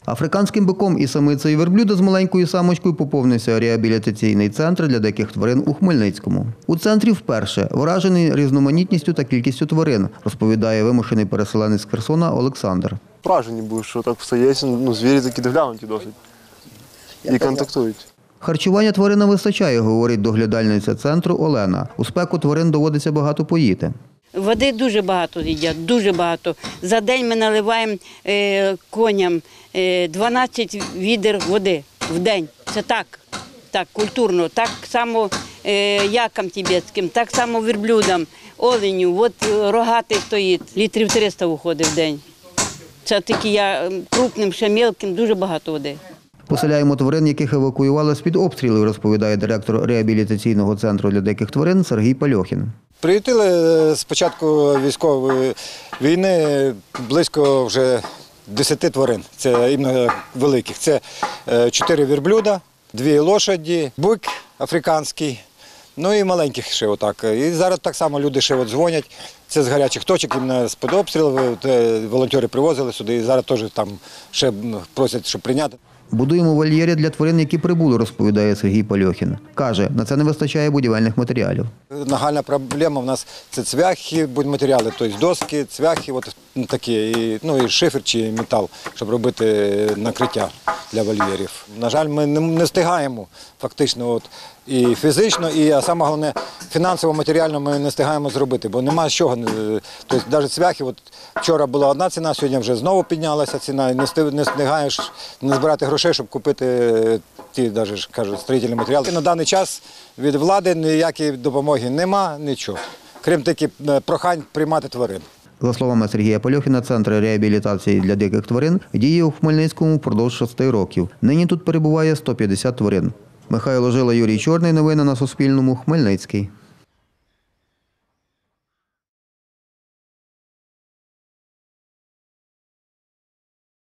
Африканським биком і самицею верблюда з маленькою самочкою поповнився реабілітаційний центр для диких тварин у Хмельницькому. У центрі вперше вражений різноманітністю та кількістю тварин, розповідає вимушений переселенець з Херсона Олександр. Вражені були, що так все є, звірі такі доглянуті досить і контактують. Харчування тваринам вистачає, говорить доглядальниця центру Олена. У спеку тварин доводиться багато поїти. Води дуже багато їдять, дуже багато. За день ми наливаємо коням 12 відер води в день. Це так культурно. Так само якам тибетським, так само верблюдам, оленю. От рогатий стоїть, літрів 300 виходить в день. Це такі крупним, ще мілким, дуже багато води. Поселяємо тварин, яких евакуювали з-під обстрілів, розповідає директор реабілітаційного центру для диких тварин Сергій Пальохін. Приютили з початку військової війни близько вже 10 тварин, це іменно великих. Це 4 верблюда, 2 лошаді, бик африканський, ну і маленьких ще отак. І зараз так само люди ще дзвонять, це з гарячих точок, іменно з-під обстрілів, волонтери привозили сюди і зараз теж там ще просять, щоб прийняти. Будуємо вольєри для тварин, які прибули, розповідає Сергій Пальохін. Каже, на це не вистачає будівельних матеріалів. Нагальна проблема в нас – це цвяхи, будматеріали, тобто доски, цвяхи, такі, і шифер чи метал, щоб робити накриття для вольєрів. На жаль, ми не встигаємо фактично і фізично, а саме головне фінансово, матеріально ми не встигаємо зробити, бо немає з чого. Тобто навіть цвяхи, вчора була одна ціна, сьогодні вже знову піднялася ціна, і не встигаєш не збирати грошей, щоб купити ті, навіть, кажуть, строїтельні матеріали. На даний час від влади ніякої допомоги нема, нічого, крім таких прохань приймати тварин. За словами Сергія Пальохіна, Центр реабілітації для диких тварин діє у Хмельницькому впродовж 6 років. Нині тут перебуває 150 тварин. Михайло Жила, Юрій Чорний. Новини на Суспільному. Хмельницький.